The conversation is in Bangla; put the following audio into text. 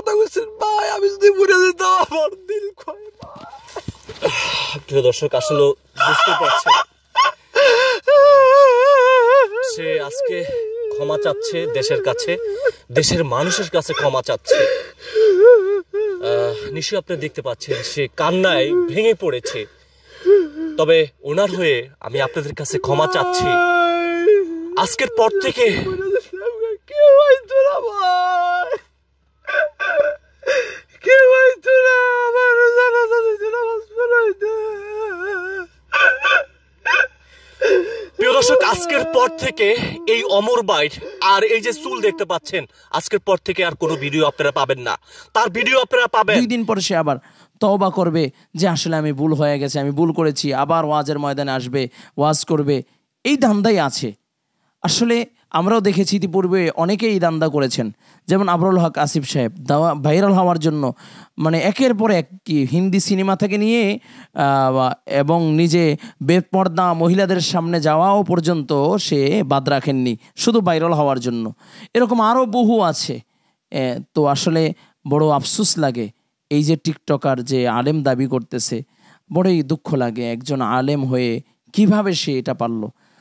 কথা বলছেন ভাই, আমি যদি মরে যেতাম আমার দিল কয় ভাই। প্রিয় দর্শক, আসলে বুঝতে পারছেন সে আজকে ক্ষমা চাচ্ছে দেশের কাছে, দেশের মানুষের কাছে ক্ষমা চাচ্ছে। নিশ্চয়ই আপনি দেখতে পাচ্ছেন সে কান্নায় ভেঙে পড়েছে। তবে ওনার হয়ে আমি আপনাদের কাছে ক্ষমা চাচ্ছি। আজকের পর থেকে প্রিয় দর্শক, আজকের পর থেকে এই অমর বাইট আর এই যে চুল দেখতে পাচ্ছেন, আজকের পর থেকে আর কোনো ভিডিও আপনারা পাবেন না। তার ভিডিও আপনারা পাবেন 2 দিন পরে সে আবার তওবা করবে যে আসলে আমি ভুল হয়ে গেছে, আমি ভুল করেছি, আবার ওয়াজের ময়দানে আসবে, ওয়াজ করবে। এই ধান্দাই আছে। আসলে আমরাও দেখেছি ইতিপূর্বে অনেকেই এই দান্দা করেছেন, যেমন আবরুল হক আসিফ সাহেব ভাইরাল হওয়ার জন্য মানে একের পর এক কি হিন্দি সিনেমা থেকে নিয়ে এবং নিজে বেপর্দা মহিলাদের সামনে যাওয়াও পর্যন্ত সে বাদ রাখেননি শুধু ভাইরাল হওয়ার জন্য। এরকম আরও বহু আছে। তো আসলে বড় আফসোস লাগে এই যে টিকটকার যে আলেম দাবি করতেছে, বড়ই দুঃখ লাগে। একজন আলেম হয়ে কিভাবে সে এটা পারলো।